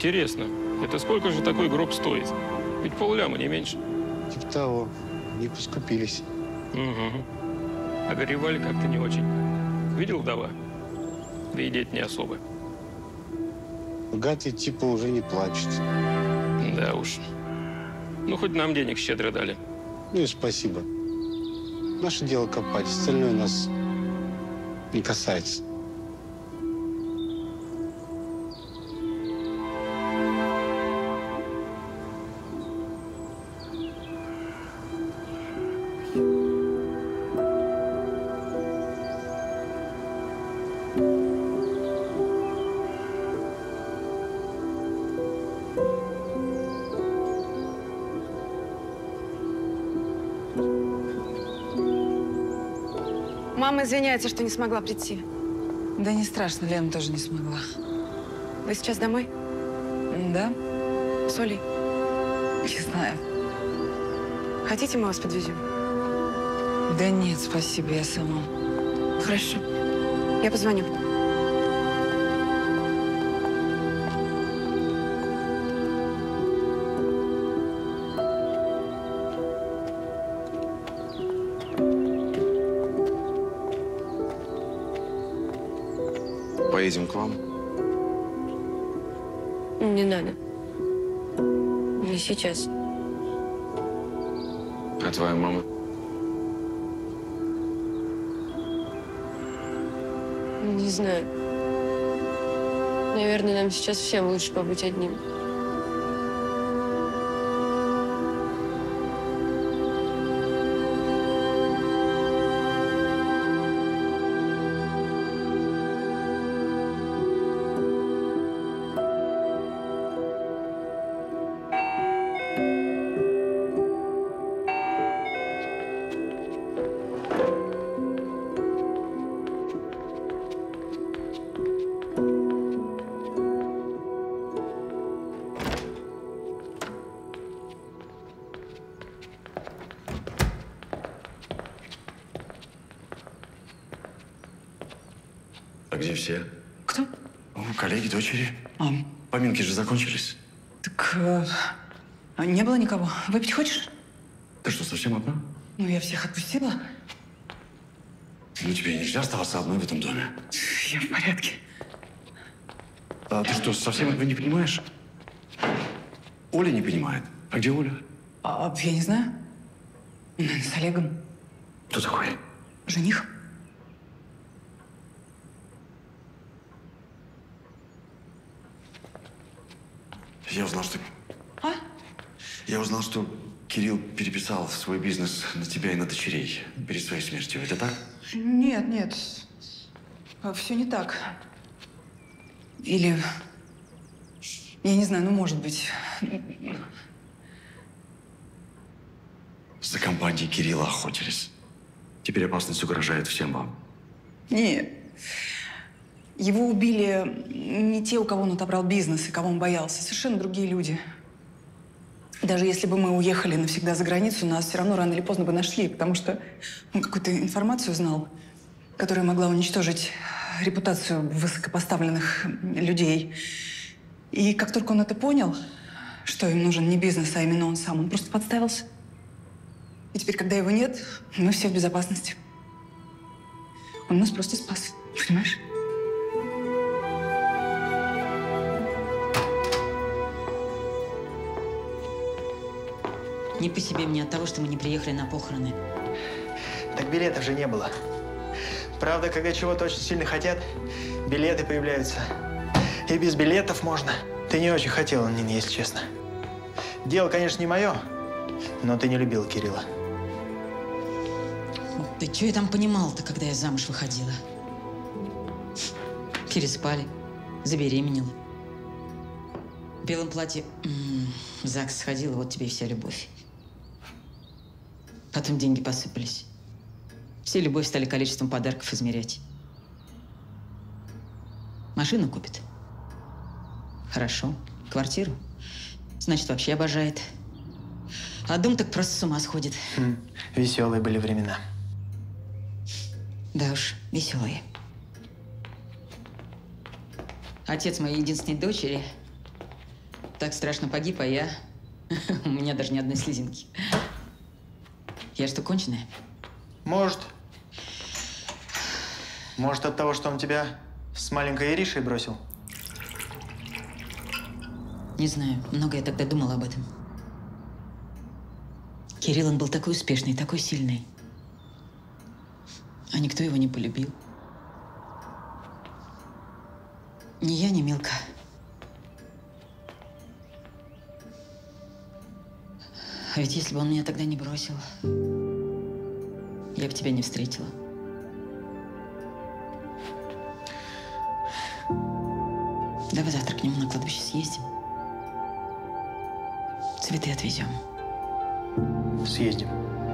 Интересно, это сколько же такой гроб стоит? Ведь полляма, не меньше. Типа того, не поскупились. Угу. А горевали как-то не очень. Видел вдова? Да и дети не особо. Богатые типа уже не плачут. Да уж. Ну, хоть нам денег щедро дали. Ну и спасибо. Наше дело копать, остальное нас не касается. Мама извиняется, что не смогла прийти. Да не страшно, Лена тоже не смогла. Вы сейчас домой? Да? С Олей? Не знаю. Хотите, мы вас подвезем? Да нет, спасибо, я сама. Хорошо. Я позвоню. Поедем к вам? Не надо. Не сейчас. А твоя мама? Не знаю. Наверное, нам сейчас всем лучше побыть одним. А где все? Кто? Коллеги, дочери. Поминки же закончились. Так не было никого. Выпить хочешь? Ты что, совсем одна? Ну, я всех отпустила. Ну, тебе нельзя оставаться одной в этом доме. Я в порядке. А ты что, совсем этого не понимаешь? Оля не понимает. А где Оля? Я не знаю. Наверное, с Олегом. Кто такой? Жених. Я узнал, что... А? Я узнал, что Кирилл переписал свой бизнес на тебя и на дочерей перед своей смертью. Это так? Нет, нет. Все не так. Или... Я не знаю, ну, может быть. За компанией Кирилла охотились. Теперь опасность угрожает всем вам. Нет. Его убили не те, у кого он отобрал бизнес и кого он боялся. Совершенно другие люди. Даже если бы мы уехали навсегда за границу, нас все равно рано или поздно бы нашли, потому что он какую-то информацию знал, которая могла уничтожить репутацию высокопоставленных людей. И как только он это понял, что им нужен не бизнес, а именно он сам, он просто подставился. И теперь, когда его нет, мы все в безопасности. Он нас просто спас, понимаешь? Не по себе мне от того, что мы не приехали на похороны. Так билетов же не было. Правда, когда чего-то очень сильно хотят, билеты появляются. И без билетов можно. Ты не очень хотела, Нина, если честно. Дело, конечно, не мое, но ты не любила Кирилла. Да что я там понимала-то, когда я замуж выходила? Переспали, забеременела. В белом платье в ЗАГС сходила, вот тебе и вся любовь. Потом деньги посыпались. Все любовь стали количеством подарков измерять. Машину купит. Хорошо. Квартиру. Значит, вообще обожает. А дом так просто с ума сходит. Веселые были времена. Да уж, веселые. Отец моей единственной дочери так страшно погиб, а я... У меня даже ни одной слезинки. Я что, конченая? Может. Может, от того, что он тебя с маленькой Иришей бросил? Не знаю, много я тогда думала об этом. Кирилл, он был такой успешный, такой сильный. А никто его не полюбил. Ни я, ни Милка. А ведь если бы он меня тогда не бросил, я бы тебя не встретила. Давай завтра к нему на кладбище съездим. Цветы отвезем. Съездим.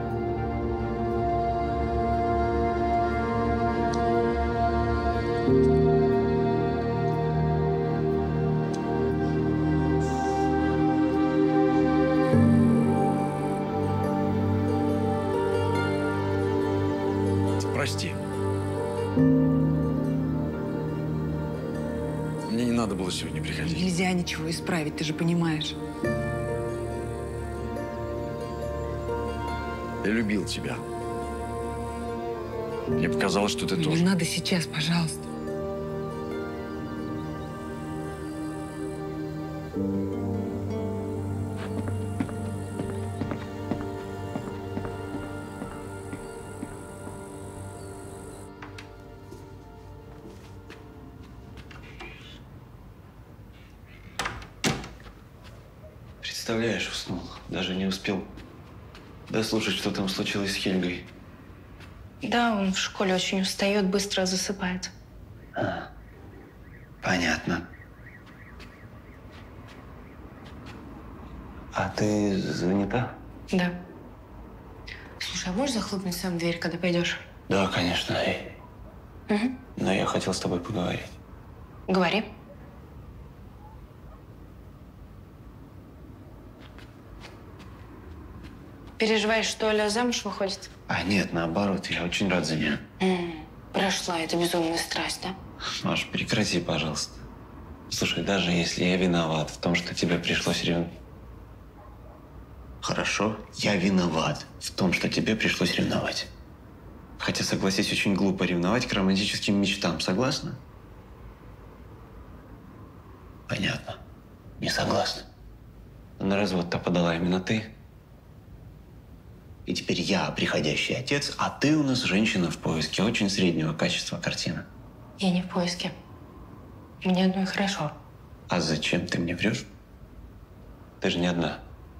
Прости. Мне не надо было сегодня приходить. Нельзя ничего исправить, ты же понимаешь. Я любил тебя. Мне показалось, что ты Не тоже. надо сейчас, пожалуйста. Представляешь, уснул. Даже не успел дослушать, что там случилось с Хельгой. Да, он в школе очень устает, быстро засыпает. Понятно. А ты занята? Да. Слушай, а можешь захлопнуть сам дверь, когда пойдешь? Да, конечно. Угу. Но я хотел с тобой поговорить. Говори. Переживаешь, что Оля замуж выходит? А нет, наоборот, я очень рад за нее. Прошла эта безумная страсть, да? Маш, прекрати, пожалуйста. Слушай, даже если я виноват в том, что тебе пришлось ревновать... Хорошо, я виноват в том, что тебе пришлось ревновать. Хотя, согласись, очень глупо ревновать к романтическим мечтам. Согласна? Понятно. Не согласна. На развод-то подала именно ты. И теперь я приходящий отец, а ты у нас женщина в поиске очень среднего качества картины. Я не в поиске. Мне одной хорошо. А зачем ты мне врешь? Ты же не одна.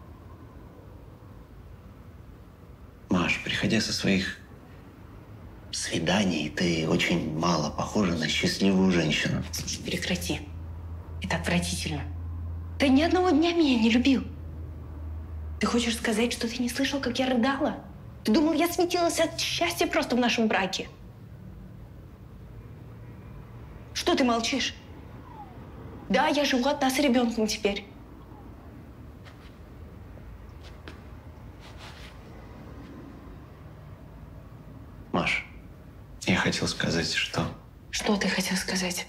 Маш, приходя со своих свиданий, ты очень мало похожа на счастливую женщину. Слушай, прекрати. Это отвратительно. Ты ни одного дня меня не любил. Ты хочешь сказать, что ты не слышал, как я рыдала? Ты думал, я светилась от счастья просто в нашем браке? Что ты молчишь? Да, я живу одна с ребенком теперь. Маш, я хотел сказать, что... Что ты хотел сказать?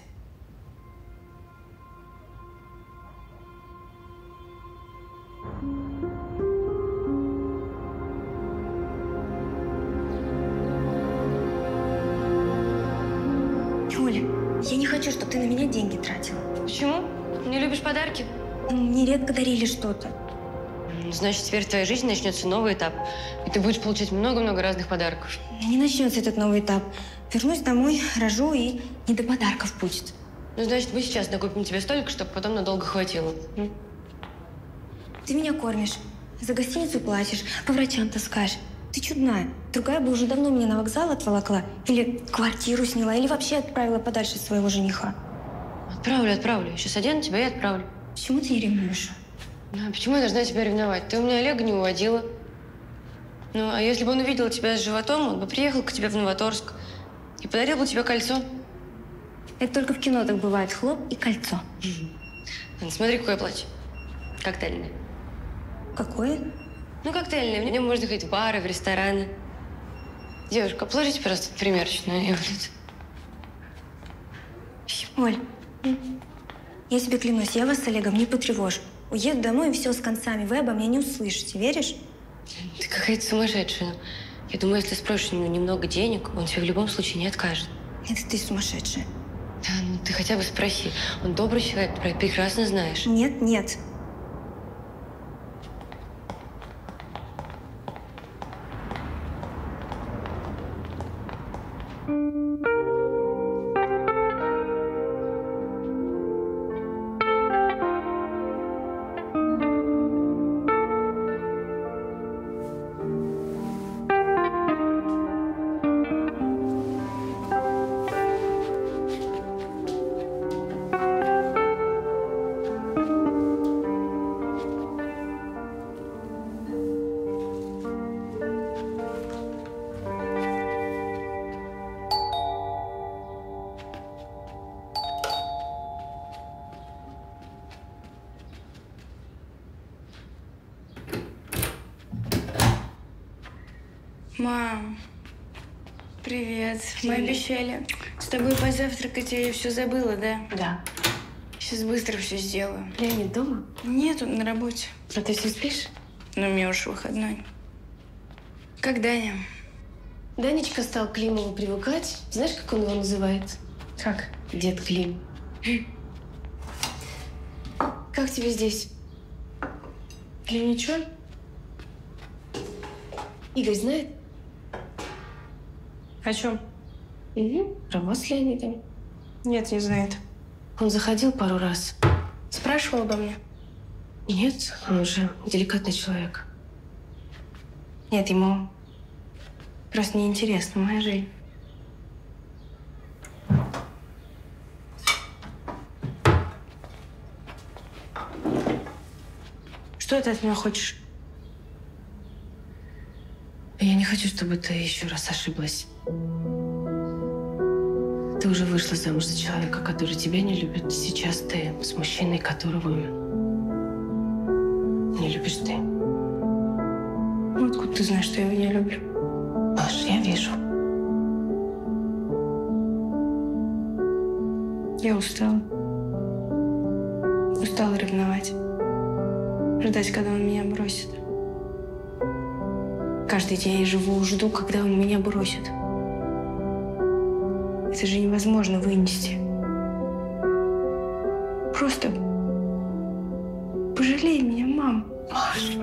Оля, я не хочу, чтобы ты на меня деньги тратила. Почему? Не любишь подарки? Мне редко дарили что-то. Значит, теперь в твоей жизни начнется новый этап. И ты будешь получать много-много разных подарков. Не начнется этот новый этап. Вернусь домой, рожу, и не до подарков будет. Ну, значит, мы сейчас накупим тебе столько, чтобы потом надолго хватило. Ты меня кормишь, за гостиницу платишь, по врачам таскаешь. Ты чудная. Другая бы уже давно меня на вокзал отволокла, или квартиру сняла, или вообще отправила подальше своего жениха. Отправлю. Сейчас одену тебя и отправлю. Почему ты не ревнуешь? Ну, а почему я должна тебя ревновать? Ты у меня Олега не уводила. Ну, а если бы он увидел тебя с животом, он бы приехал к тебе в Новоторск и подарил бы тебе кольцо. Это только в кино так бывает. Хлоп и кольцо. Смотри, какое платье. Коктейльное. Какое? Ну, коктейльное. В нем можно ходить в бары, в рестораны. Девушка, положите, пожалуйста, в примерочную. И вот. Оль, я тебе клянусь, я вас с Олегом не потревожу. Уеду домой, и все с концами. Вы обо мне не услышите, веришь? Ты какая-то сумасшедшая. Я думаю, если спросишь у него немного денег, он тебе в любом случае не откажет. Это ты сумасшедшая. Да, ну ты хотя бы спроси. Он добрый человек, прекрасно знаешь. Нет, нет. Мам, привет. Мы обещали с тобой позавтракать, а я все забыла, да? Да. Сейчас быстро все сделаю. Леонид дома? Нет, он на работе. А ты все спишь? Но у меня уж выходной. Как Даня? Данечка стал к Климову привыкать. Знаешь, как он его называет? Как? Дед Клим. Как тебе здесь? Клим ничего? Игорь знает? О чем? Угу. Роман с Леонидом. Нет, не знает. Он заходил пару раз. Спрашивал обо мне? Нет, он уже деликатный человек. Нет, ему просто неинтересна моя жизнь. Что ты от меня хочешь? Я не хочу, чтобы ты еще раз ошиблась. Ты уже вышла замуж за человека, который тебя не любит. Сейчас ты с мужчиной, которого не любишь ты. Ну, откуда ты знаешь, что я его не люблю? Маш, я вижу. Я устала. Устала ревновать. Ждать, когда он меня бросит. Каждый день я живу, жду, когда он меня бросит. Это же невозможно вынести. Просто пожалей меня, мам. Маша.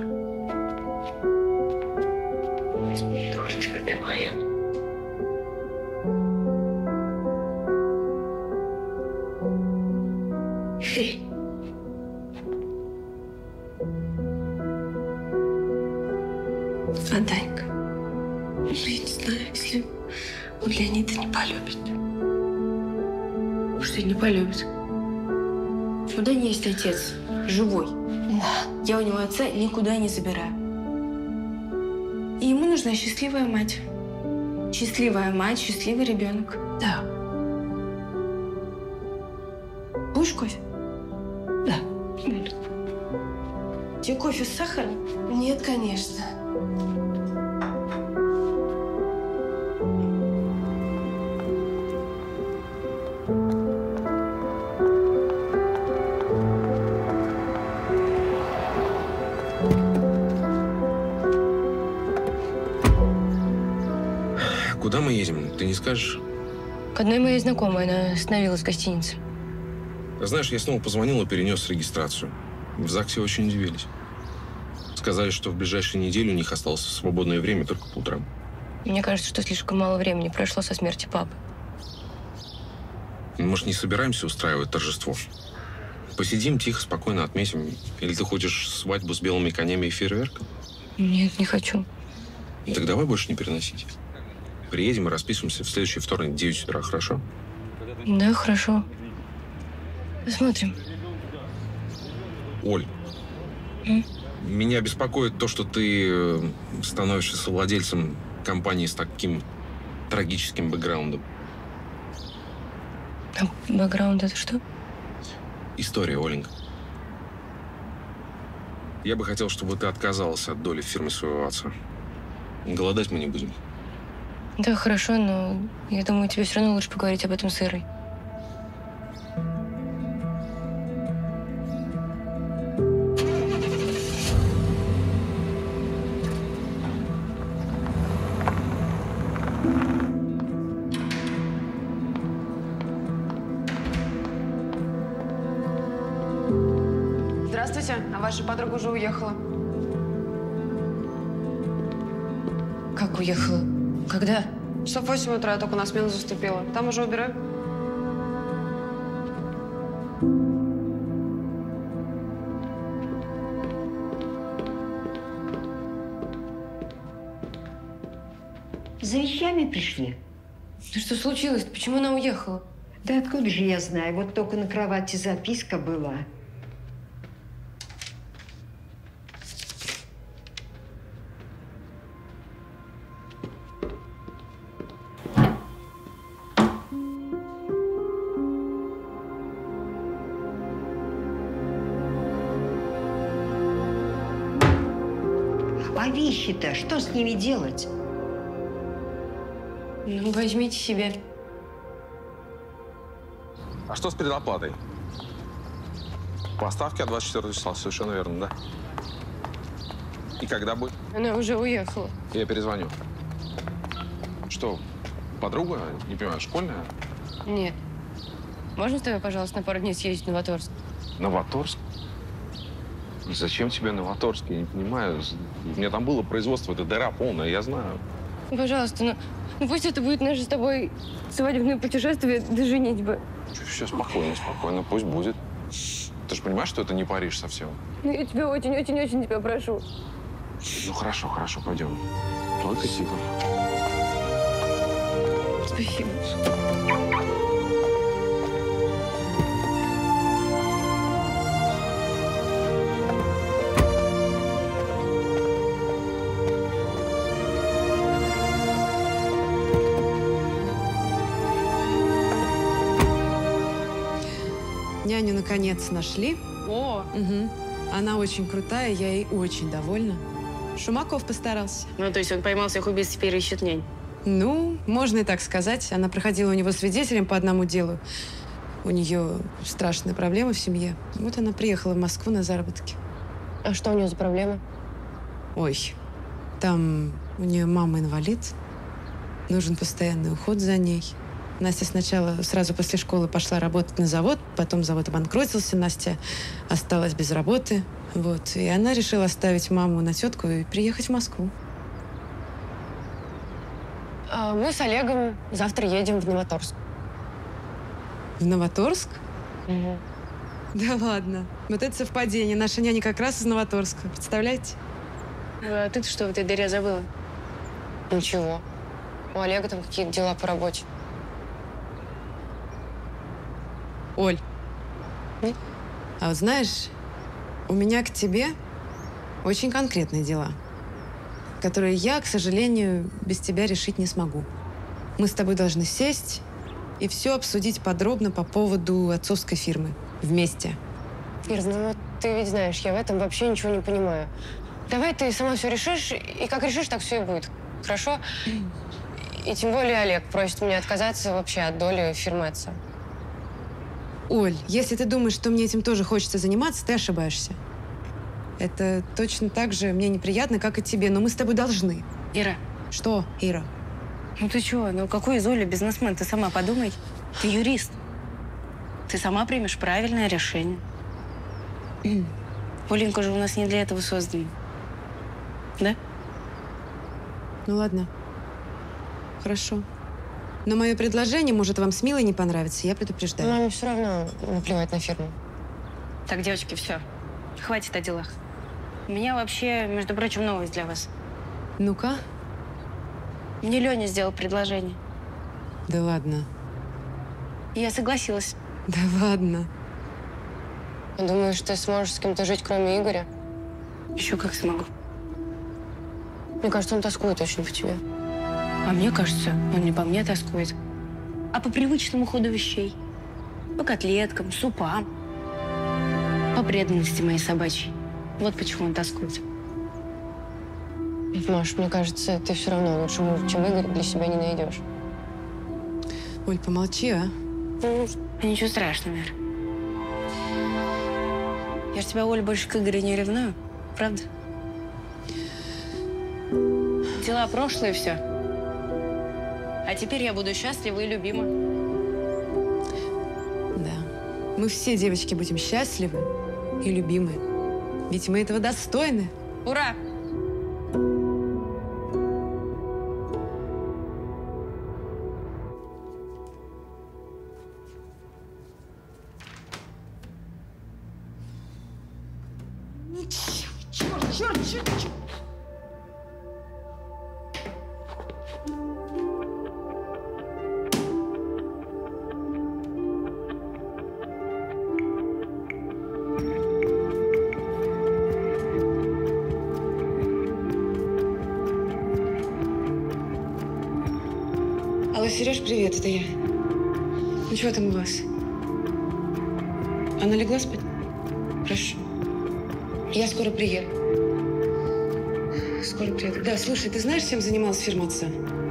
Дурочка ты моя. А Данька? Я не знаю, если он Леонида не полюбит. Что не полюбит? У Дани есть отец. Живой. Да. Я у него отца никуда не забираю. И ему нужна счастливая мать. Счастливая мать, счастливый ребенок. Да. Будешь кофе? Да. Буду. Тебе кофе с сахаром? Нет, конечно. Куда мы едем, ты не скажешь? К одной моей знакомой, она остановилась в гостинице. Знаешь, я снова позвонил и перенес регистрацию. В ЗАГСе очень удивились. Сказали, что в ближайшие недели у них осталось свободное время только по утрам. Мне кажется, что слишком мало времени прошло со смерти папы. Может, не собираемся устраивать торжество? Посидим тихо, спокойно отметим. Или ты хочешь свадьбу с белыми конями и фейерверком? Нет, не хочу. Так давай больше не переносить. Приедем и расписываемся в следующий вторник в 9 утра, хорошо? Да, хорошо. Посмотрим. Оль, меня беспокоит то, что ты становишься совладельцем компании с таким трагическим бэкграундом. А бэкграунд это что? История, Оленька. Я бы хотел, чтобы ты отказалась от доли в фирме своего отца. Голодать мы не будем. Да, хорошо, но я думаю, тебе все равно лучше поговорить об этом с Ирой. Здравствуйте. А ваша подруга уже уехала. Как уехала? Когда? Часов 8 утра, я только на смену заступила. Там уже убираю. За вещами пришли? Да что случилось? Почему она уехала? Да откуда же я знаю? Вот только на кровати записка была. А вещи-то что с ними делать? Ну, возьмите себе. А что с предоплатой? Поставки от 24 числа, совершенно верно, да? И когда будет? Она уже уехала. Я перезвоню. Что, подруга? Не понимаю, школьная? Нет. Можно с тобой, пожалуйста, на пару дней съездить в Новоторск? Новоторск? Зачем тебе Новоторск? Я не понимаю. У меня там было производство, это дыра полная, я знаю. Ну, пожалуйста, ну пусть это будет наше с тобой свадебное путешествие до женитьбы. Все спокойно, спокойно, пусть будет. Ты же понимаешь, что это не Париж совсем? Ну, я тебя очень-очень-очень тебя прошу. Ну, хорошо, пойдем. Только тихо. Спасибо. Няню наконец нашли. О! Угу. Она очень крутая, я ей очень довольна. Шумаков постарался. Ну, то есть он поймал всех убийц, теперь ищет нянь. Ну, можно и так сказать. Она проходила у него свидетелем по одному делу. У нее страшные проблемы в семье. Вот она приехала в Москву на заработки. А что у нее за проблемы? Ой, там у нее мама инвалид. Нужен постоянный уход за ней. Настя сначала сразу после школы пошла работать на завод, потом завод обанкротился, Настя осталась без работы. Вот. И она решила оставить маму на тетку и приехать в Москву. А мы с Олегом завтра едем в Новоторск. В Новоторск? Угу. Да ладно. Вот это совпадение. Наша няня как раз из Новоторска. Представляете? А ты-то что в этой дыре забыла? Ничего. У Олега там какие-то дела по работе. Оль, М? а вот знаешь, у меня к тебе очень конкретные дела, которые я, к сожалению, без тебя решить не смогу. Мы с тобой должны сесть и все обсудить подробно по поводу отцовской фирмы. Вместе. Ир, ну вот ты ведь знаешь, я в этом вообще ничего не понимаю. Давай ты сама все решишь, и как решишь, так все и будет. Хорошо? И тем более Олег просит меня отказаться вообще от доли фирмы отца. Оль, если ты думаешь, что мне этим тоже хочется заниматься, ты ошибаешься. Это точно так же мне неприятно, как и тебе, но мы с тобой должны. Ира. Что, Ира? Ну ты чего? Ну какой из Оли бизнесмен? Ты сама подумай. Ты юрист. Ты сама примешь правильное решение. Оленька же у нас не для этого создана. Да? Ну ладно. Хорошо. Но мое предложение может вам с Милой не понравиться, я предупреждаю. Маме все равно наплевать на фирму. Так, девочки, все. Хватит о делах. У меня вообще, между прочим, новость для вас. Ну-ка. Мне Леня сделал предложение. Да ладно. И я согласилась. Да ладно. Думаешь, ты сможешь с кем-то жить, кроме Игоря? Еще как смогу. Мне кажется, он тоскует очень по тебе. А мне кажется, он не по мне тоскует, а по привычному ходу вещей. По котлеткам, супам. По преданности моей собачьей. Вот почему он тоскует. Маш, мне кажется, ты все равно лучше мужа, чем Игорь, для себя не найдешь. Оль, помолчи, а? Ну, ничего страшного, Вера. Я ж тебя, Оль, больше к Игорю не ревную. Правда? Дела прошлые, все. А теперь я буду счастлива и любима. Да. Мы все, девочки, будем счастливы и любимы. Ведь мы этого достойны. Ура! Черт! Алло, Сереж, привет, это я. Ну, чего там у вас? Она легла спать? Хорошо. Я скоро приеду. Скоро приеду. Да, слушай, ты знаешь, чем занималась фирма отца?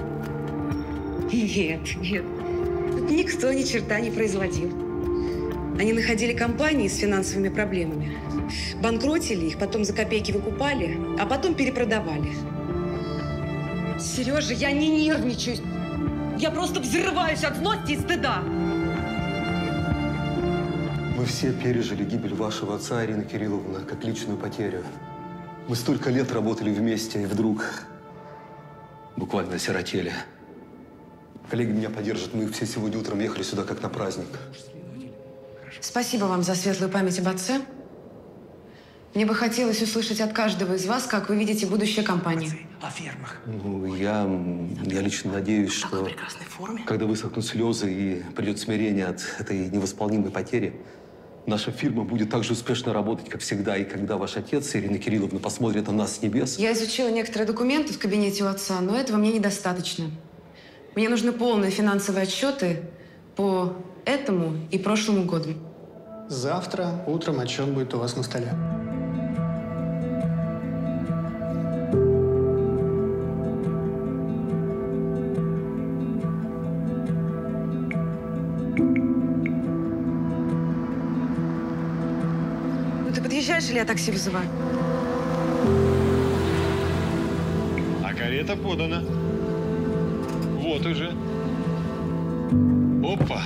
Нет. Тут никто ни черта не производил. Они находили компании с финансовыми проблемами, банкротили их, потом за копейки выкупали, а потом перепродавали. Сережа, я не нервничаю. Я просто взрываюсь от злости и стыда. Мы все пережили гибель вашего отца, Ирина Кирилловна, как личную потерю. Мы столько лет работали вместе, и вдруг буквально осиротели. Коллеги меня поддержат. Мы все сегодня утром ехали сюда как на праздник. Спасибо вам за светлую память об отце. Мне бы хотелось услышать от каждого из вас, как вы видите будущее компании. О фермах. Ну, я лично надеюсь, что когда высохнут слезы и придет смирение от этой невосполнимой потери, наша фирма будет так же успешно работать, как всегда. И когда ваш отец, Ирина Кирилловна, посмотрит на нас с небес… Я изучила некоторые документы в кабинете у отца, но этого мне недостаточно. Мне нужны полные финансовые отчеты по этому и прошлому году. Завтра утром отчет будет у вас на столе. Ну ты подъезжаешь или я такси вызываю? А карета подана. Вот уже. Опа.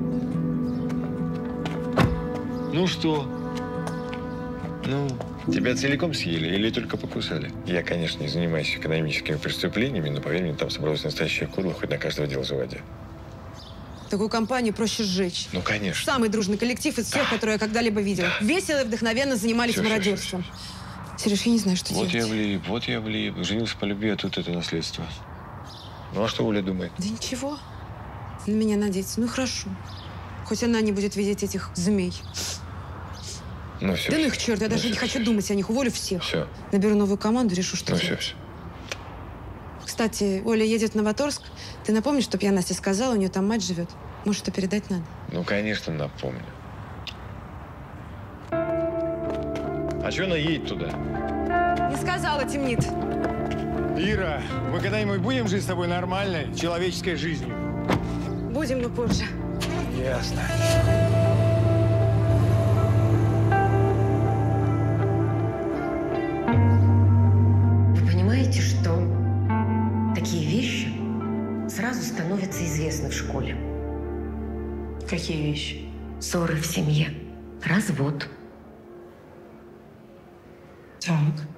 Ну что? Ну, тебя целиком съели или только покусали? Я, конечно, не занимаюсь экономическими преступлениями, но, поверь мне, там собралась настоящая курва, хоть на каждого дела заводи. Такую компанию проще сжечь. Ну, конечно. Самый дружный коллектив из всех, которые я когда-либо видела. Весело и вдохновенно занимались мародерством. Сереж, я не знаю, что делать. Вот я влип. Женился по любви, а тут это наследство. Ну, а что Оля думает? Да ничего. На меня надеется. Ну, хорошо. Хоть она не будет видеть этих змей. Ну, все. Да ну их черт, я даже не хочу думать о них. Уволю всех. Все. Наберу новую команду, решу, что делать. Все. Кстати, Оля едет в Новоторск. Ты напомнишь, чтоб я Насте сказала, у нее там мать живет. Может, что передать надо? Ну, конечно, напомню. А что она едет туда? Не сказала, темнит. Ира, мы когда-нибудь будем жить с тобой нормальной, человеческой жизнью? Будем, но позже. Ясно. Вы понимаете, что такие вещи сразу становятся известны в школе? Какие вещи? Ссоры в семье, развод. Так.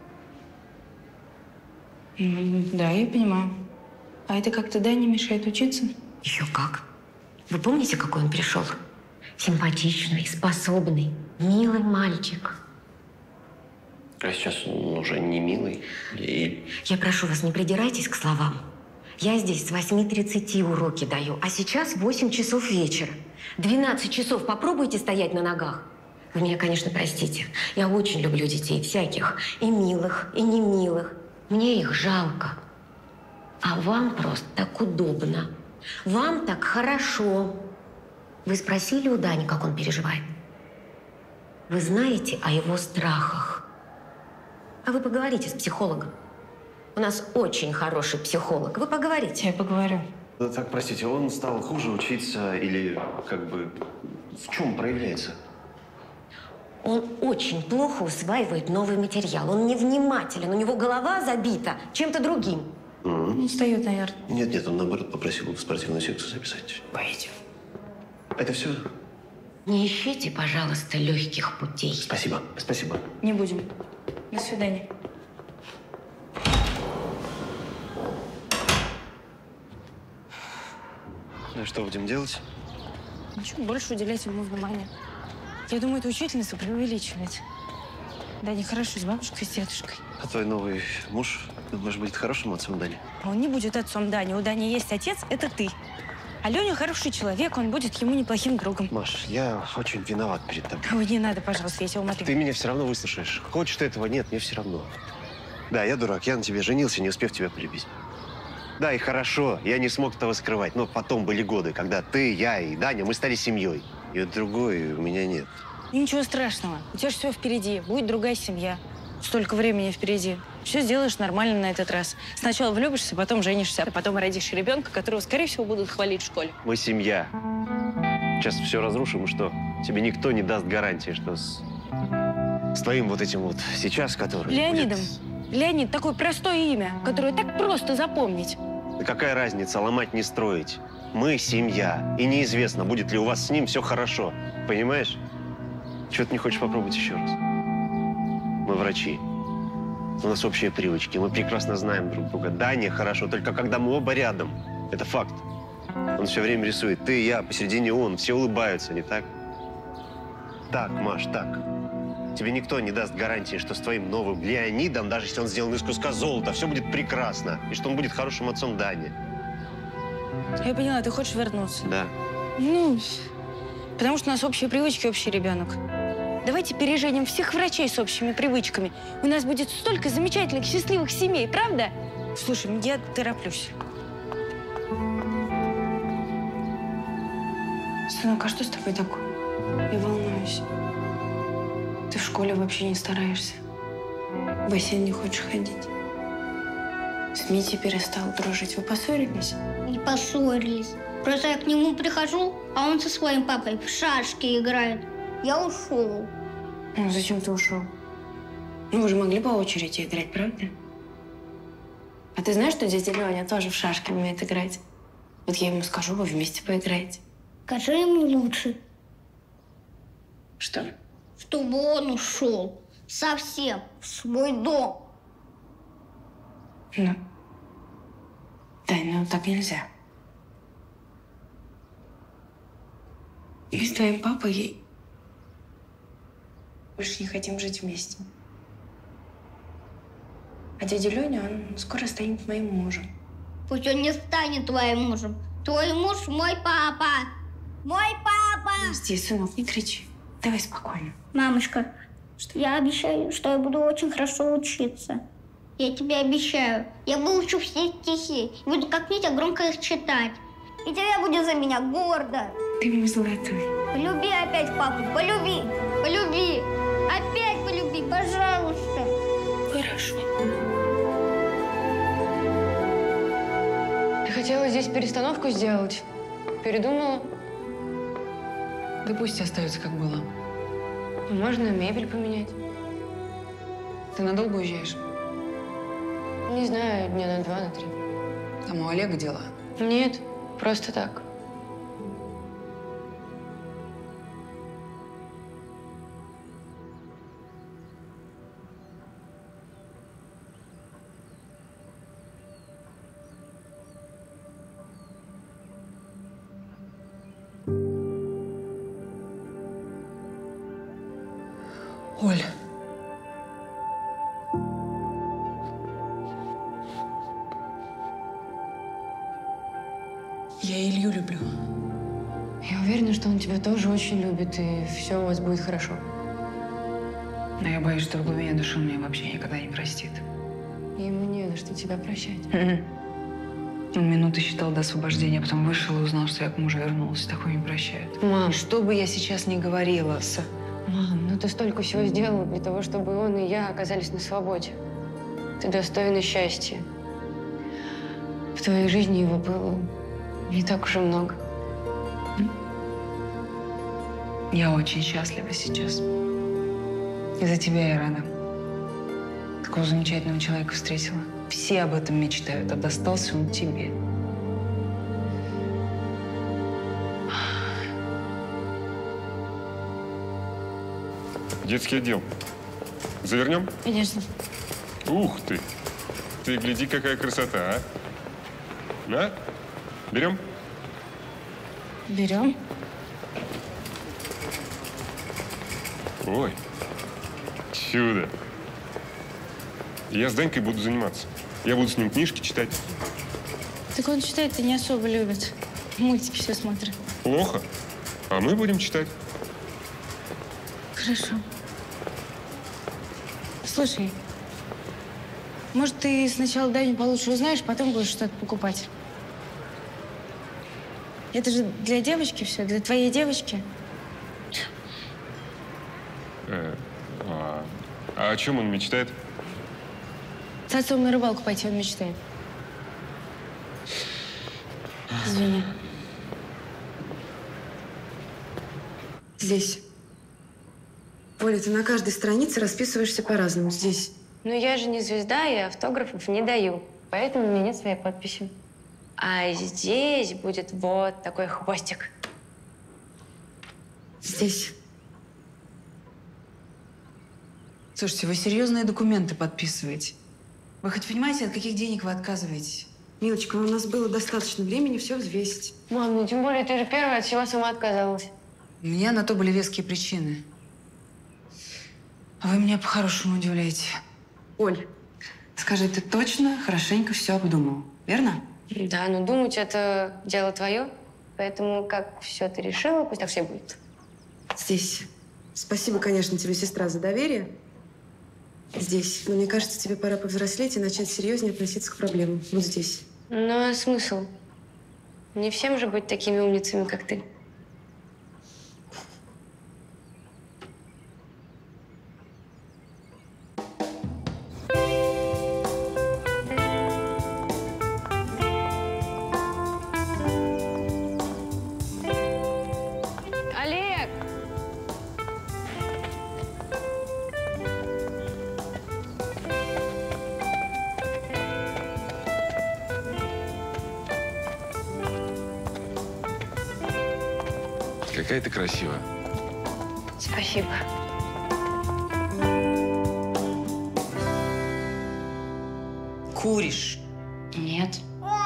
Да, я понимаю. А это как-то, да, не мешает учиться? Еще как. Вы помните, какой он пришел? Симпатичный, способный, милый мальчик. А сейчас он уже не милый. И… Я прошу вас, не придирайтесь к словам. Я здесь с 8:30 уроки даю, а сейчас 8 часов вечера. 12 часов попробуйте стоять на ногах. Вы меня, конечно, простите. Я очень люблю детей всяких. И милых, и не милых. Мне их жалко. А вам просто так удобно. Вам так хорошо. Вы спросили у Дани, как он переживает? Вы знаете о его страхах. А вы поговорите с психологом. У нас очень хороший психолог. Вы поговорите. Я поговорю. Да, так, простите, он стал хуже учиться или как бы в чем проявляется? Он очень плохо усваивает новый материал. Он невнимателен. У него голова забита чем-то другим. Он устает, наверное. Нет, он наоборот попросил в спортивную секцию записать. Пойдем. Это все? Не ищите, пожалуйста, легких путей. Спасибо. Не будем. До свидания. Ну что будем делать? Ничего, больше уделять ему внимания. Я думаю, это учительница преувеличивает. Да, нехорошо с бабушкой, с дедушкой. А твой новый муж, может, будет хорошим отцом Дани? А он не будет отцом Дани. У Дани есть отец, это ты. А Леня хороший человек, он будет ему неплохим другом. Маш, я очень виноват перед тобой. Ой, не надо, пожалуйста, я тебя умоляю. Ты меня все равно выслушаешь. Хочешь ты этого, нет, мне все равно. Да, я дурак, я на тебе женился, не успев тебя полюбить. Да, и хорошо, я не смог этого скрывать, но потом были годы, когда ты, я и Даня, мы стали семьей. И вот другой у меня нет. Ничего страшного. У тебя же все впереди. Будет другая семья. Столько времени впереди. Все сделаешь нормально на этот раз. Сначала влюбишься, потом женишься, а потом родишь ребенка, которого, скорее всего, будут хвалить в школе. Мы семья. Сейчас все разрушим, и что? Тебе никто не даст гарантии, что с твоим вот этим вот сейчас, который... Леонидом. будет... Леонид, такое простое имя, которое так просто запомнить. Да какая разница, ломать не строить? Мы семья, и неизвестно, будет ли у вас с ним все хорошо. Понимаешь? Чего ты не хочешь попробовать еще раз? Мы врачи. У нас общие привычки, мы прекрасно знаем друг друга. Даня хорошо, только когда мы оба рядом. Это факт. Он все время рисует. Ты, я, посередине он. Все улыбаются, не так? Так, Маш, так. Тебе никто не даст гарантии, что с твоим новым Леонидом, даже если он сделан из куска золота, все будет прекрасно. И что он будет хорошим отцом Дани. Я поняла, ты хочешь вернуться? Да. Ну, потому что у нас общие привычки, общий ребенок. Давайте переженим всех врачей с общими привычками. У нас будет столько замечательных, счастливых семей, правда? Слушай, я тороплюсь. Сынок, а что с тобой такое? Я волнуюсь. Ты в школе вообще не стараешься. В бассейн не хочешь ходить. С Митей перестал дружить. Вы поссорились? Не поссорились. Просто я к нему прихожу, а он со своим папой в шашки играет. Я ушел. Ну, зачем ты ушел? Ну, вы же могли по очереди играть, правда? А ты знаешь, что дядя Леня тоже в шашки умеет играть? Вот я ему скажу, вы вместе поиграете. Скажи ему лучше. Что? Чтобы он ушел совсем в свой дом. Ну, Тань, ну так нельзя. Мы с твоим папой больше не хотим жить вместе. А дядя Леня, он скоро станет моим мужем. Пусть он не станет твоим мужем. Твой муж мой папа. Мой папа! Прости, сынок, не кричи. Давай спокойно. Мамочка, я обещаю, что я буду очень хорошо учиться. Я тебе обещаю. Я выучу все стихи. Буду как Митя громко их читать. И тебя будет за меня гордо. Ты мой золотой. Полюби опять папу. Полюби. Полюби. Опять полюби, пожалуйста. Хорошо. Ты хотела здесь перестановку сделать? Передумала? Да пусть остается, как было. Можно мебель поменять. Ты надолго уезжаешь? Не знаю, дня на 2, на 3. Там у Олега дела? Нет, просто так. Оль. Я Илью люблю. Я уверена, что он тебя тоже очень любит, и все у вас будет хорошо. Но я боюсь, что в глубине души он меня вообще никогда не простит. Ему не за что тебя прощать. Он минуты считал до освобождения, а потом вышел и узнал, что я к мужу вернулась. Такое не прощают. Мам. И что бы я сейчас ни говорила, Мам, ну ты столько всего сделала для того, чтобы он и я оказались на свободе. Ты достойна счастья. В твоей жизни его было не так уж и много. Я очень счастлива сейчас. И за тебя я рада. Такого замечательного человека встретила. Все об этом мечтают, а достался он тебе. Детский отдел. Завернем? Конечно. Ух ты! Ты гляди, какая красота, а? На, берем? Берем. Ой, чудо. Я с Данькой буду заниматься. Я буду с ним книжки читать. Так он читать-то не особо любит. Мультики все смотрит. Плохо. А мы будем читать. Хорошо. Слушай, может, ты сначала Даню получше узнаешь, потом будешь что-то покупать? Это же для девочки все, для твоей девочки. А о чем он мечтает? С отцом на рыбалку пойти он мечтает. Извини. Здесь. Оля, ты на каждой странице расписываешься по-разному. Здесь. Ну, я же не звезда, и автографов не даю. Поэтому у меня нет своей подписи. А здесь будет вот такой хвостик. Здесь. Слушайте, вы серьезные документы подписываете? Вы хоть понимаете, от каких денег вы отказываетесь? Милочка, у нас было достаточно времени все взвесить. Мам, ну тем более ты же первая от всего сама отказалась. У меня на то были веские причины. А вы меня по-хорошему удивляете. Оль, скажи, ты точно хорошенько все обдумал, верно? Да, но думать это дело твое. Поэтому как все ты решила, пусть так все будет. Здесь. Спасибо, конечно, тебе, сестра, за доверие. Здесь. Но мне кажется, тебе пора повзрослеть и начать серьезнее относиться к проблемам. Вот здесь. Ну, а смысл? Не всем же быть такими умницами, как ты. Олег! Какая ты красивая. Спасибо. Куришь? Нет.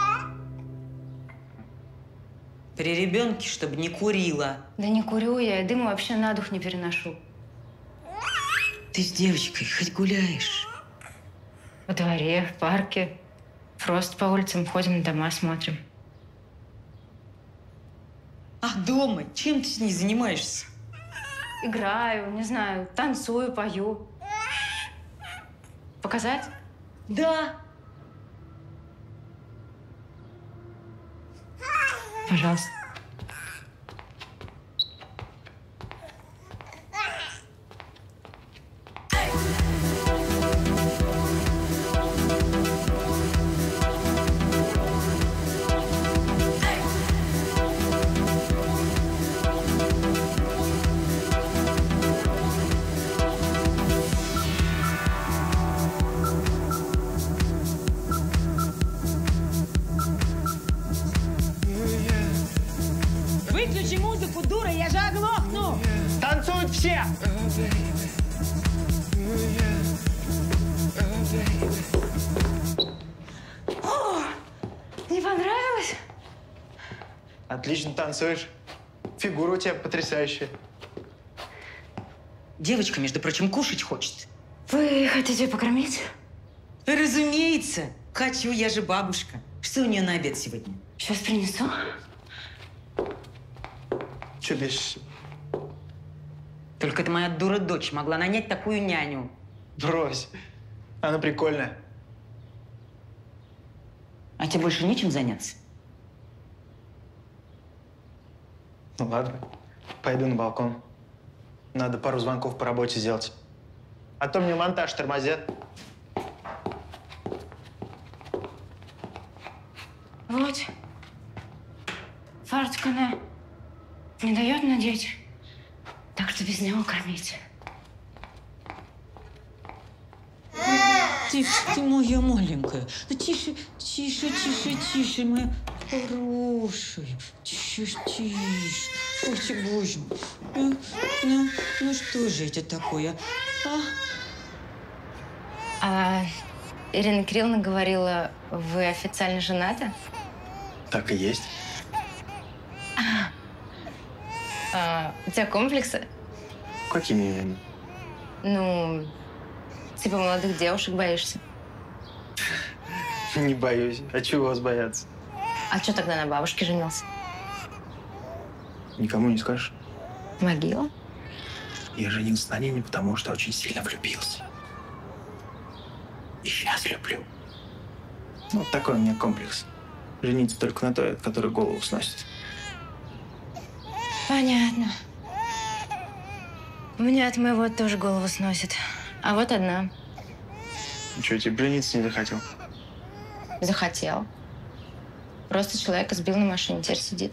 При ребенке, чтобы не курила. Да не курю я, дыма вообще на дух не переношу. Ты с девочкой хоть гуляешь? Во дворе, в парке. Просто по улицам ходим, дома смотрим. А дома? Чем ты с ней занимаешься? Играю, не знаю, танцую, пою. Показать? Да. Пожалуйста. Выключи музыку, дура, я же оглохну! Танцуют все! О, не понравилось? Отлично танцуешь. Фигура у тебя потрясающая. Девочка, между прочим, кушать хочет. Вы хотите покормить? Разумеется. Хочу, я же бабушка. Что у нее на обед сегодня? Сейчас принесу. Че бесишься? Только это моя дура-дочь могла нанять такую няню. Брось. Она прикольная. А тебе больше нечем заняться? Ну ладно, пойду на балкон. Надо пару звонков по работе сделать. А то мне монтаж тормозят. Вот. Фартук она не дает надеть. Так что без него кормить. Тише, ты моя маленькая. Да тише, тише, тише, тише, моя хорошая. Тише, тише. Ой, боже мой. Ну что же это такое? Ирина Кирилловна говорила, вы официально женаты? Так и есть. У тебя комплексы? Какими именно? Ну, типа молодых девушек боишься? Не боюсь. А чего вас бояться? А что тогда на бабушке женился? Никому не скажешь? Могила? Я женился на Нине, потому что очень сильно влюбился. И сейчас люблю. Ну, вот такой у меня комплекс. Жениться только на той, от которой голову сносит. Понятно. У меня от моего тоже голову сносит. А вот одна. Что, тебе жениться не захотел? Захотел. Просто человека сбил на машине, теперь сидит.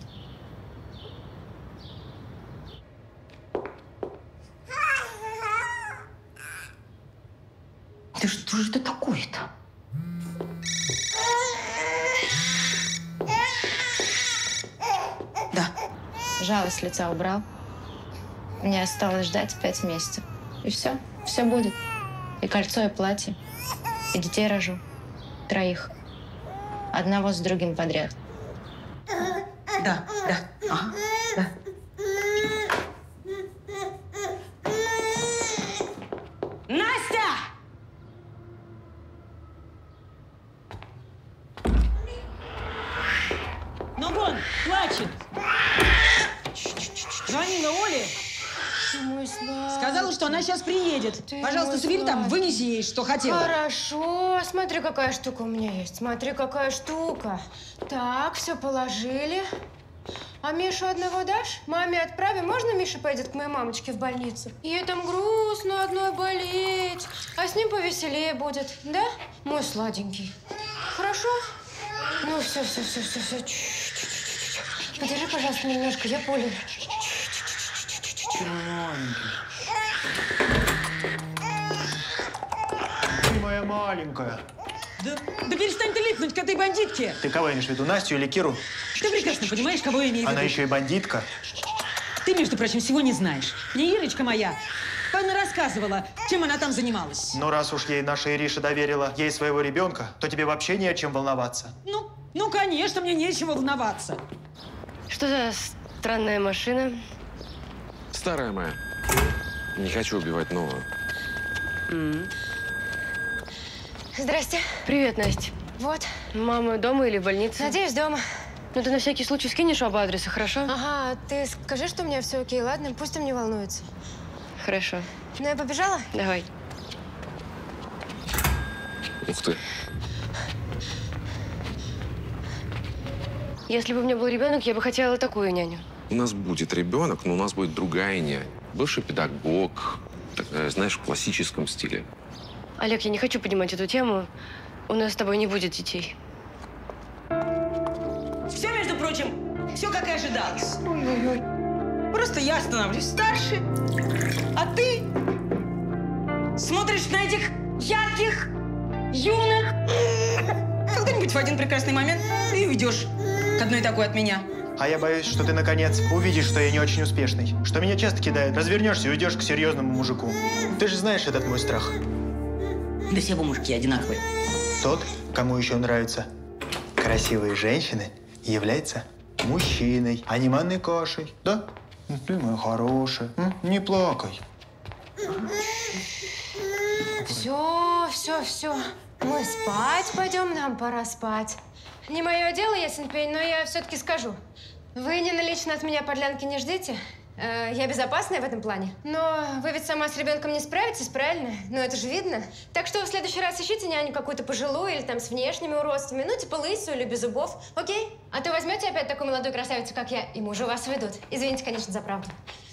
Да что же это такое-то? Да. Жалость с лица убрал. Мне осталось ждать 5 месяцев. И все. Все будет. И кольцо, и платье. И детей рожу. 3. Одного с другим подряд. Да. Ага, да. Настя! Ну вон, плачет. Звонила Оле. Мой сладкий. Сказала, что она сейчас приедет. Ты Пожалуйста, мой собери там, сладкий. вынеси ей, что хотела. Хорошо. Смотри, какая штука у меня есть. Смотри, какая штука. Так, все положили. А Мишу одного дашь? Маме отправим. Можно Миша пойдет к моей мамочке в больницу? Ей там грустно одной болеть. А с ним повеселее будет. Да? Мой сладенький. Хорошо? Ну, все. Подержи, пожалуйста, немножко. Я Поле. Ты моя маленькая. Да перестань ты липнуть к этой бандитке. Ты кого имеешь в виду, Настю или Киру? Ты прекрасно понимаешь, кого я имею в виду. Она еще и бандитка. Ты, между прочим, всего не знаешь. Мне Ирочка моя рассказывала, чем она там занималась. Но раз уж ей наша Ириша доверила ей своего ребенка, то тебе вообще не о чем волноваться. Ну, конечно, мне нечего волноваться. Что за странная машина? Старая моя. Не хочу убивать новую. Здрасте. Привет, Настя. Вот. Мама дома или в больнице? Надеюсь, дома. Ну, ты на всякий случай скинешь оба адреса, хорошо? Ага, ты скажи, что у меня все окей, ладно? Пусть он не волнуется. Хорошо. Ну, я побежала? Давай. Ух ты. Если бы у меня был ребенок, я бы хотела такую няню. У нас будет ребенок, но у нас будет другая няня. Бывший педагог, такая, знаешь, в классическом стиле. Олег, я не хочу поднимать эту тему. У нас с тобой не будет детей. Все, между прочим, все как и ожидалось. Просто я становлюсь старше, а ты смотришь на этих ярких, юных. Когда-нибудь в один прекрасный момент ты уйдешь к одной такой от меня. А я боюсь, что ты, наконец, увидишь, что я не очень успешный. Что меня часто кидают. Развернешься и уйдешь к серьезному мужику. Ты же знаешь этот мой страх. Да все вы мужики одинаковые. Тот, кому еще нравятся красивые женщины, является мужчиной, а не манной кашей. Да? Ты моя хорошая. Не плакай. Все. Мы спать пойдем, нам пора спать. Не мое дело, ясен пень, но я все-таки скажу. Вы не налично от меня подлянки не ждите. Я безопасная в этом плане. Но вы ведь сама с ребенком не справитесь, правильно? Ну, это же видно. Так что в следующий раз ищите няню какую-то пожилую или там с внешними уродствами. Ну, типа лысую или без зубов. Окей? А то возьмете опять такую молодую красавицу, как я, и мужа вас ведут. Извините, конечно, за правду.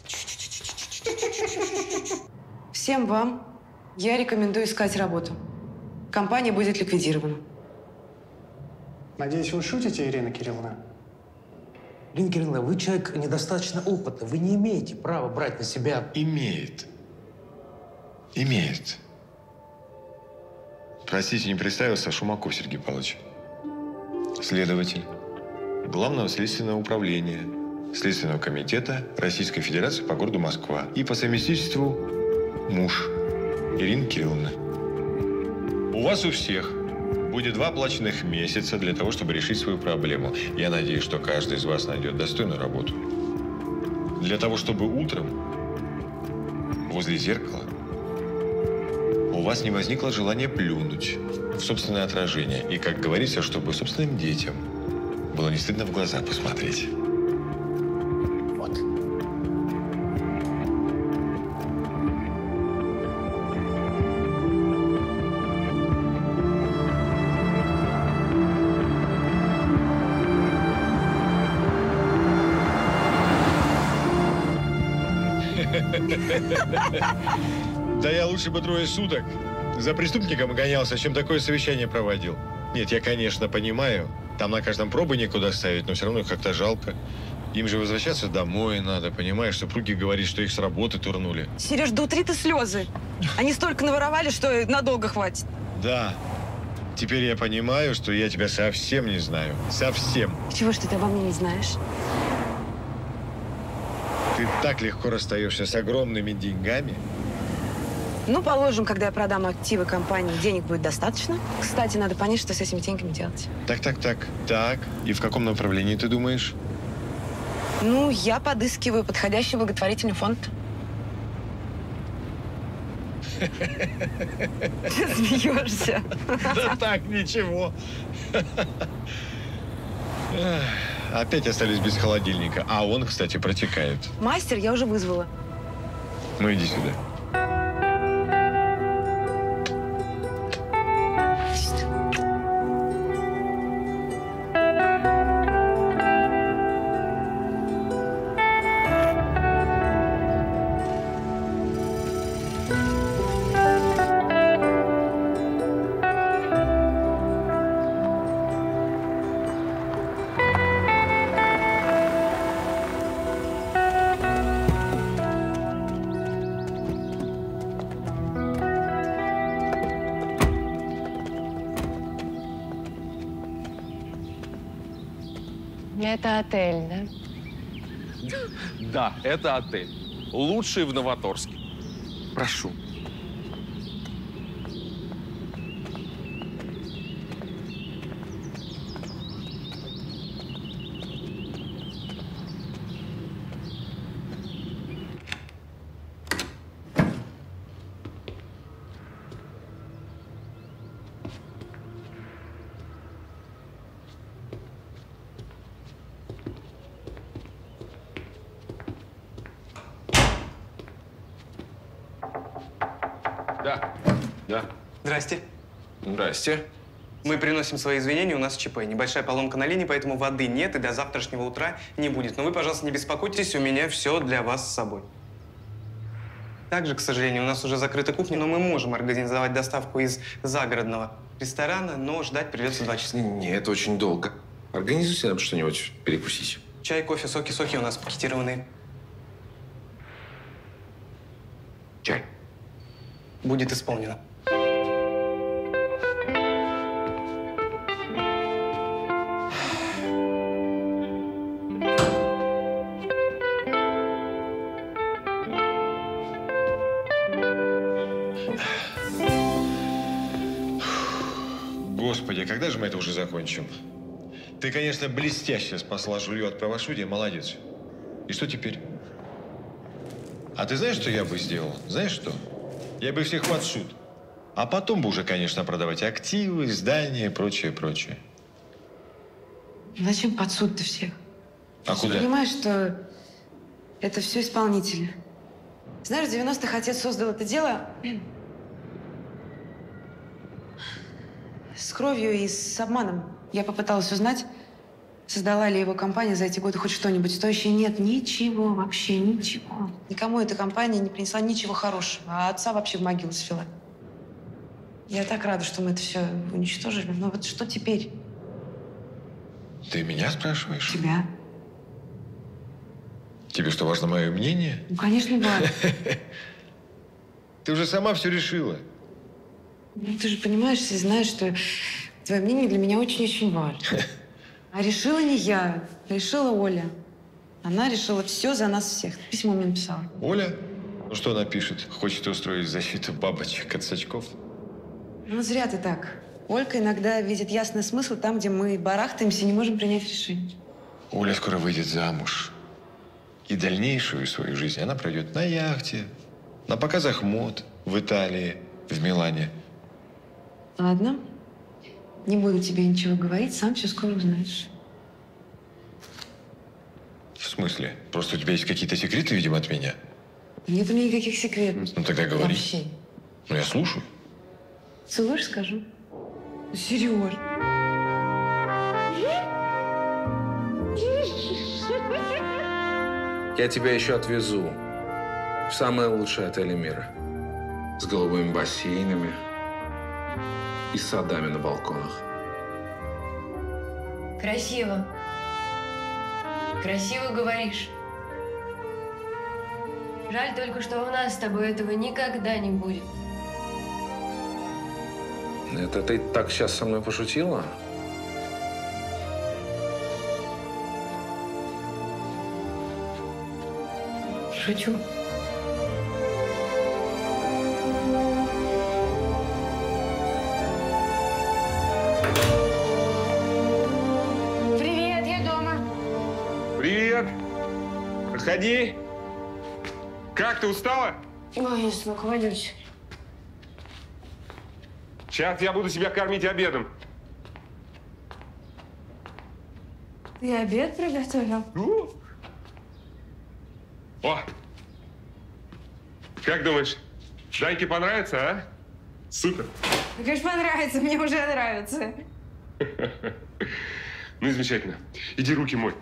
Всем вам я рекомендую искать работу. Компания будет ликвидирована. Надеюсь, вы шутите, Ирина Кирилловна? Ирина Кирилловна, вы человек недостаточно опытный. Вы не имеете права брать на себя… Имеет. Простите, не представился, Шумаков Сергей Павлович. Следователь Главного следственного управления Следственного комитета Российской Федерации по городу Москва. И по совместительству муж Ирины Кирилловны. У вас у всех будет 2 оплаченных месяца для того, чтобы решить свою проблему. Я надеюсь, что каждый из вас найдет достойную работу. Для того, чтобы утром возле зеркала у вас не возникло желания плюнуть в собственное отражение. И, как говорится, чтобы собственным детям было не стыдно в глаза посмотреть. Вот. Да я лучше бы 3 суток за преступником гонялся, чем такое совещание проводил. Нет, я, конечно, понимаю, там на каждом пробы некуда ставить, но все равно как-то жалко. Им же возвращаться домой надо, понимаешь? Супруги говорит, что их с работы турнули. Сереж, да утри ты слезы. Они столько наворовали, что надолго хватит. Да. Теперь я понимаю, что я тебя совсем не знаю. Совсем. Чего ж ты обо мне не знаешь? Ты так легко расстаешься с огромными деньгами. Ну, положим, когда я продам активы компании, денег будет достаточно. Кстати, надо понять, что с этими деньгами делать. Так. И в каком направлении ты думаешь? Ну, я подыскиваю подходящий благотворительный фонд. Ты смеешься. Да так, ничего. Опять остались без холодильника. А он, кстати, протекает. Мастер я уже вызвала. Ну, иди сюда. Это отель, да? Да, это отель. Лучший в Новоторске. Прошу. Да. Здрасте. Здрасте. Мы приносим свои извинения, у нас ЧП. Небольшая поломка на линии, поэтому воды нет и до завтрашнего утра не будет. Но вы, пожалуйста, не беспокойтесь, у меня все для вас с собой. Также, к сожалению, у нас уже закрыта кухня, но мы можем организовать доставку из загородного ресторана, но ждать придется 2 часа. Не, это очень долго. Организуйте нам что-нибудь перекусить. Чай, кофе, соки у нас пакетированные. Чай. Будет исполнено. Господи, а когда же мы это уже закончим? Ты, конечно, блестяще спасла Жулью от правосудия, молодец. И что теперь? А ты знаешь, что я бы сделал? Знаешь что? Я бы всех под суд. А потом бы уже, конечно, продавать активы, здания и прочее. Зачем под суд-то всех? А Ты куда? понимаешь, что это все исполнители. Знаешь, в 90-х отец создал это дело с кровью и с обманом. Я попыталась узнать, создала ли его компания за эти годы хоть что-нибудь стоящее. Нет, ничего, вообще ничего. Никому эта компания не принесла ничего хорошего, а отца вообще в могилу свела. Я так рада, что мы это все уничтожили. Но вот что теперь? Ты меня спрашиваешь? Тебя. Тебе что, важно мое мнение? Ну, конечно, важно. Ты уже сама все решила. Ну, ты же понимаешь и знаешь, что твое мнение для меня очень-очень важно. А решила не я, решила Оля. Она решила все за нас всех. Письмо мне написала. Оля? Ну что она пишет? Хочет устроить защиту бабочек от сачков? Ну, зря ты так. Олька иногда видит ясный смысл там, где мы барахтаемся и не можем принять решение. Оля скоро выйдет замуж. И дальнейшую свою жизнь она пройдет на яхте, на показах мод в Италии, в Милане. Ладно. Не буду тебе ничего говорить, сам все скоро узнаешь. В смысле? Просто у тебя есть какие-то секреты, видимо, от меня? Нет у меня никаких секретов. Ну тогда говори. Вообще. Ну я слушаю. Целуешь, скажу. Серьезно. Я тебя еще отвезу в самое лучшее отель мира. С голубыми бассейнами и садами на балконах. Красиво. Красиво говоришь. Жаль только, что у нас с тобой этого никогда не будет. Это ты так сейчас со мной пошутила? Шучу. Привет, я дома. Привет! Проходи. Как, ты устала? Ой, я с ног валюсь. Сейчас я буду тебя кормить обедом. Ты обед приготовил? О! Как думаешь, Даньке понравится, а? Супер. Ну, конечно, понравится, мне уже нравится. Ну и замечательно. Иди руки мой.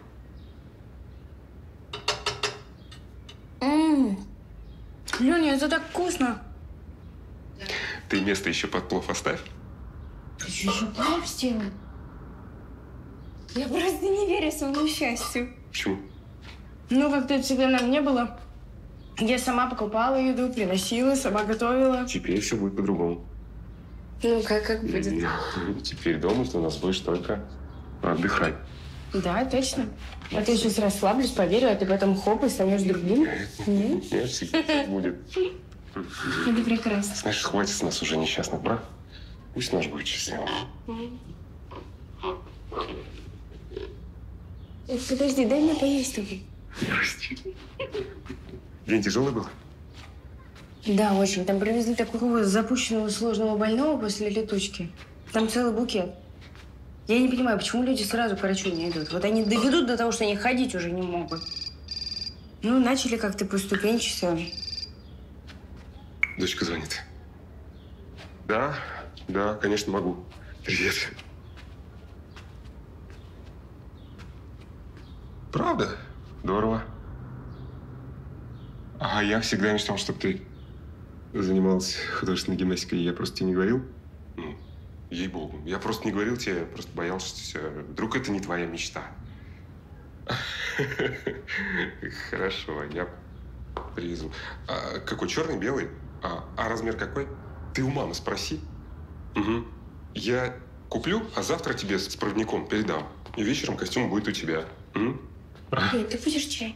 Леня, это так вкусно. Ты место еще под плов оставь. Ты что, еще плов сделал? Я просто не верю своему счастью. Почему? Ну, как-то всегда нам не было. Я сама покупала еду, приносила, сама готовила. Теперь все будет по-другому. Ну, как будет? Теперь дома ты у нас будешь только отдыхать. Да, точно. А ты сейчас расслаблюсь, поверю, а ты потом хоп и станешь другим. Нет? Нет, всегда будет. Это прекрасно. Знаешь, хватит с нас уже несчастных брак. Пусть наш будет счастливым. Подожди, дай мне поесть только. Прости. День тяжелый был? Да, очень. Там привезли такого запущенного сложного больного после летучки. Там целый букет. Я не понимаю, почему люди сразу к врачу не идут. Вот они доведут до того, что они ходить уже не могут. Ну, начали как-то поступенчато. Дочка звонит. Да, да, конечно, могу. Привет. Правда? Здорово. А я всегда мечтал, чтобы ты занималась художественной гимнастикой. Я просто тебе не говорил. Ну, ей-богу. Я просто не говорил тебе, просто боялся, что вдруг это не твоя мечта. Хорошо, я привезу. А какой, черный, белый? А размер какой? Ты у мамы спроси. Угу. Я куплю, а завтра тебе с проводником передам. И вечером костюм будет у тебя. Ты будешь чай?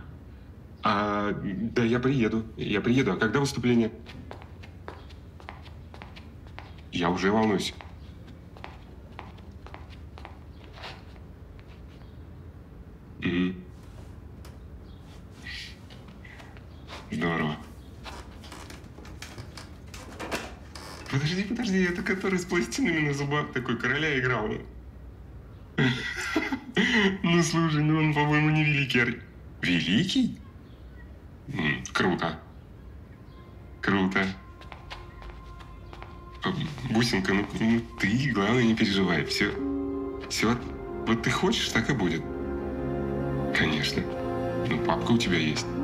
Да, я приеду. Я приеду. А когда выступление? Я уже волнуюсь. Угу. Здорово. Подожди, это который с пластинами на зубах такой короля играл. Ну, слушай, ну он, по-моему, не великий. Великий? Круто. Круто. Бусинка, ну ты, главное, не переживай. Все вот ты хочешь, так и будет. Конечно. Ну, папка у тебя есть.